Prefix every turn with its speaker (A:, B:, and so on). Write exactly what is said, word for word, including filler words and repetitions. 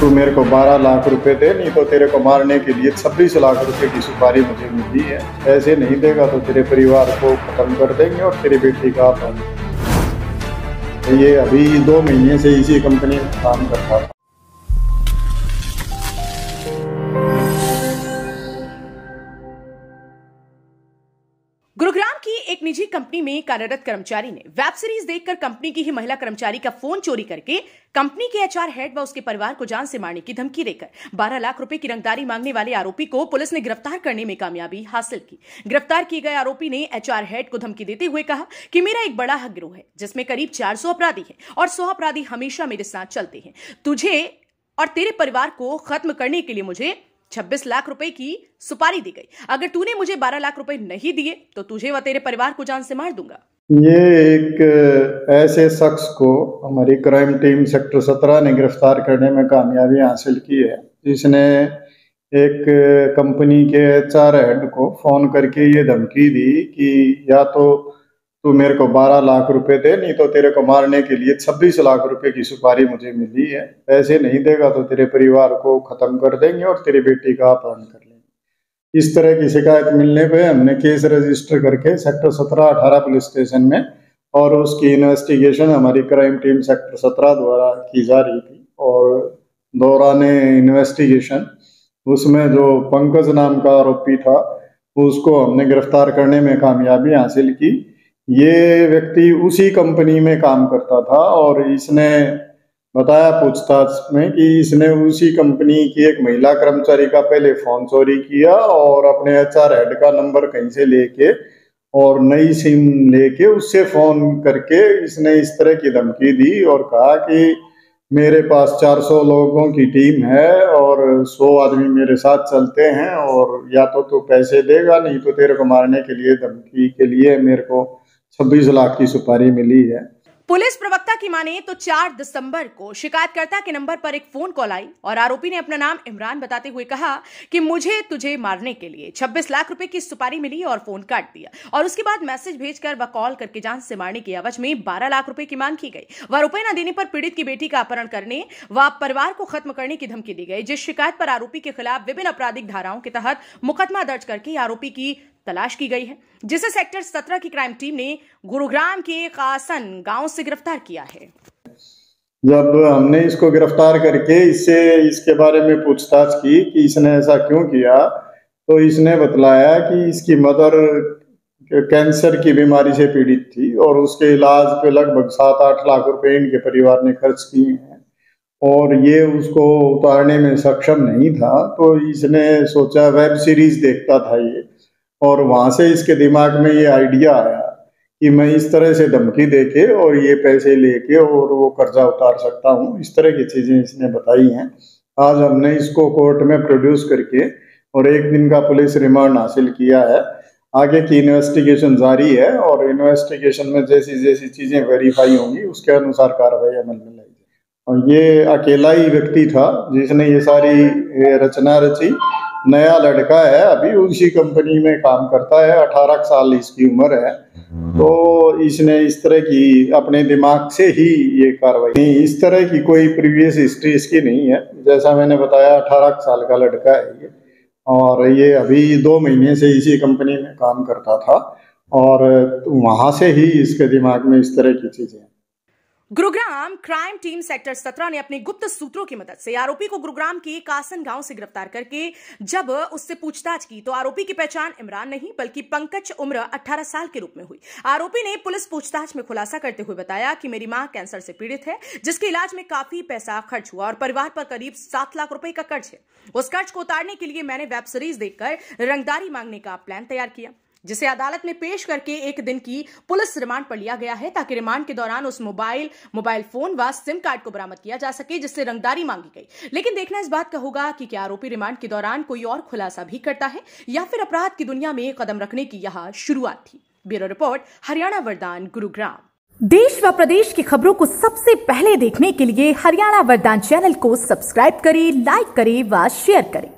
A: तू मेरे को बारह लाख रुपए दे, नहीं तो तेरे को मारने के लिए छब्बीस लाख रुपए की सुपारी मुझे मिली है। ऐसे नहीं देगा तो तेरे परिवार को खत्म कर देंगे और तेरी बेटी का अपहरण। ये अभी दो महीने से इसी कंपनी में काम करता था।
B: गुरुग्राम की एक निजी कंपनी में कार्यरत कर्मचारी ने वेब सीरीज देखकर कंपनी की ही महिला कर्मचारी का फोन चोरी करके कंपनी के एचआर हेड व उसके परिवार को जान से मारने की धमकी देकर बारह लाख रुपए की रंगदारी मांगने वाले आरोपी को पुलिस ने गिरफ्तार करने में कामयाबी हासिल की। गिरफ्तार किए गए आरोपी ने एचआर हेड को धमकी देते हुए कहा कि मेरा एक बड़ा हक गिरोह है जिसमें करीब चार सौ अपराधी हैं और सौ अपराधी हमेशा मेरे साथ चलते हैं। तुझे और तेरे परिवार को खत्म करने के लिए मुझे छब्बीस लाख रुपए की सुपारी दी गई। अगर तूने मुझे बारह लाख रुपए नहीं दिए तो तुझे व तेरे परिवार को जान से मार दूंगा।
A: ये एक ऐसे शख्स को हमारी क्राइम टीम सेक्टर सत्रह ने गिरफ्तार करने में कामयाबी हासिल की है, जिसने एक कंपनी के एचआर हेड को फोन करके ये धमकी दी कि या तो तू मेरे को बारह लाख रुपए दे, नहीं तो तेरे को मारने के लिए छब्बीस लाख रुपए की सुपारी मुझे मिली है। ऐसे नहीं देगा तो तेरे परिवार को खत्म कर देंगे और तेरी बेटी का अपहरण कर लेंगे। इस तरह की शिकायत मिलने पे हमने केस रजिस्टर करके सेक्टर सत्रह अठारह पुलिस स्टेशन में और उसकी इन्वेस्टिगेशन हमारी क्राइम टीम सेक्टर सत्रह द्वारा की जा रही थी। और दौरान इन्वेस्टिगेशन उसमें जो पंकज नाम का आरोपी था उसको हमने गिरफ्तार करने में कामयाबी हासिल की। ये व्यक्ति उसी कंपनी में काम करता था और इसने बताया पूछताछ में कि इसने उसी कंपनी की एक महिला कर्मचारी का पहले फोन चोरी किया और अपने एचआर हेड का नंबर कहीं से लेके और नई सिम लेके उससे फोन करके इसने इस तरह की धमकी दी और कहा कि मेरे पास चार सौ लोगों की टीम है और सौ आदमी मेरे साथ चलते हैं और या तो तू पैसे देगा, नहीं तो तेरे को मारने के लिए धमकी के लिए मेरे को छब्बीस लाख की सुपारी मिली है।
B: पुलिस प्रवक्ता की माने तो चार दिसंबर को शिकायतकर्ता के नंबर पर एक फोन कॉल आई और आरोपी ने अपना नाम इमरान बताते हुए कहा कि मुझे तुझे मारने के लिए छब्बीस लाख रुपए की सुपारी मिली और फोन काट दिया। और उसके बाद मैसेज भेजकर व कॉल करके जान से मारने की एवज में बारह लाख रुपए की मांग की गई व रुपए न देने पर पीड़ित की बेटी का अपहरण करने व परिवार को खत्म करने की धमकी दी गई। जिस शिकायत पर आरोपी के खिलाफ विभिन्न आपराधिक धाराओं के तहत मुकदमा दर्ज करके आरोपी की तलाश की गई है, जिसे सेक्टर सत्रह की क्राइम टीम ने गुरुग्राम के कासन गांव से गिरफ्तार किया है।
A: जब हमने इसको गिरफ्तार करके इससे इसके बारे में पूछताछ की कि इसने ऐसा क्यों किया, तो इसने बतलाया कि इसकी मदर कैंसर की बीमारी से पीड़ित थी और उसके इलाज पे लगभग सात आठ लाख रुपए इनके परिवार ने खर्च किए हैं और ये उसको उतारने में सक्षम नहीं था। तो इसने सोचा, वेब सीरीज देखता था ये, और वहां से इसके दिमाग में ये आइडिया आया कि मैं इस तरह से धमकी देके और ये पैसे लेके और वो कर्जा उतार सकता हूँ। इस तरह की चीजें इसने बताई हैं। आज हमने इसको कोर्ट में प्रोड्यूस करके और एक दिन का पुलिस रिमांड हासिल किया है। आगे की इन्वेस्टिगेशन जारी है और इन्वेस्टिगेशन में जैसी जैसी चीजें वेरीफाई होंगी उसके अनुसार कार्रवाई अमल में लाएगी। और ये अकेला ही व्यक्ति था जिसने ये सारी रचना रची। नया लड़का है, अभी उसी कंपनी में काम करता है, अठारह साल इसकी उम्र है। तो इसने इस तरह की अपने दिमाग से ही ये कार्रवाई नहीं, इस तरह की कोई प्रीवियस हिस्ट्री इसकी नहीं है। जैसा मैंने बताया, अठारह साल का लड़का है ये और ये अभी दो महीने से इसी कंपनी में काम करता था और वहां से ही इसके दिमाग में इस तरह की चीजें।
B: गुरुग्राम क्राइम टीम सेक्टर सत्रह ने अपने गुप्त सूत्रों की मदद से आरोपी को गुरुग्राम के कासन गांव से गिरफ्तार करके जब उससे पूछताछ की तो आरोपी की पहचान इमरान नहीं बल्कि पंकज उम्र अठारह साल के रूप में हुई। आरोपी ने पुलिस पूछताछ में खुलासा करते हुए बताया कि मेरी मां कैंसर से पीड़ित है, जिसके इलाज में काफी पैसा खर्च हुआ और परिवार पर करीब सात लाख रुपए का कर्ज है। उस कर्ज को उतारने के लिए मैंने वेब सीरीज देखकर रंगदारी मांगने का प्लान तैयार किया, जिसे अदालत में पेश करके एक दिन की पुलिस रिमांड पर लिया गया है ताकि रिमांड के दौरान उस मोबाइल मोबाइल फोन व सिम कार्ड को बरामद किया जा सके जिससे रंगदारी मांगी गई। लेकिन देखना इस बात का होगा कि क्या आरोपी रिमांड के दौरान कोई और खुलासा भी करता है या फिर अपराध की दुनिया में कदम रखने की यह शुरुआत थी। ब्यूरो रिपोर्ट, हरियाणा वरदान, गुरुग्राम।
C: देश व प्रदेश की खबरों को सबसे पहले देखने के लिए हरियाणा वरदान चैनल को सब्सक्राइब करें, लाइक करें व शेयर करें।